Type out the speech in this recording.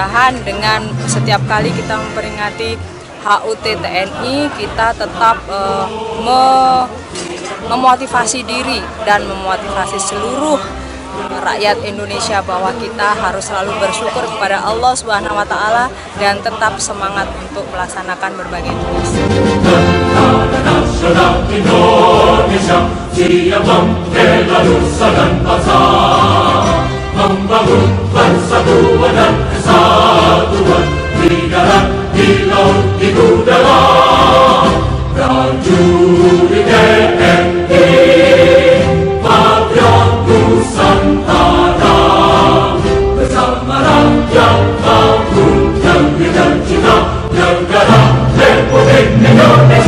mudah-mudahan dengan setiap kali kita memperingati HUT TNI, kita tetap memotivasi diri dan memotivasi seluruh rakyat Indonesia bahwa kita harus selalu bersyukur kepada Allah Subhanahu wa Ta'ala dan tetap semangat untuk melaksanakan berbagai tugas. Nasional Indonesia siap membela nusa dan bangsa, membangun persatuan dan kesatuan di darat, di laut, di udara. Prajurit TNI, patriot Nusantara, bersama rakyat mampu yang cinta negara Republik Indonesia.